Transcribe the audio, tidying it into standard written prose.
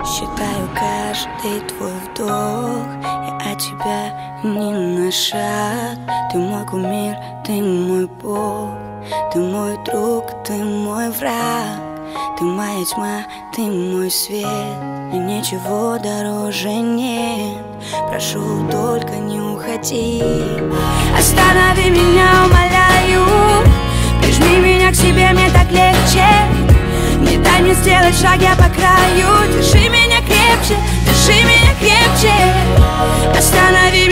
Считаю каждый твой вдох, я от тебя не на шаг. Ты мой кумир, ты мой бог, ты мой друг, ты мой враг. Ты моя тьма, ты мой свет, и ничего дороже нет. Прошу, только не уходи. Останови меня, умоляю, прижми меня к себе, мне так легче. Не дай мне сделать шаг, я по краю. Держи меня крепче, держи меня крепче. Останови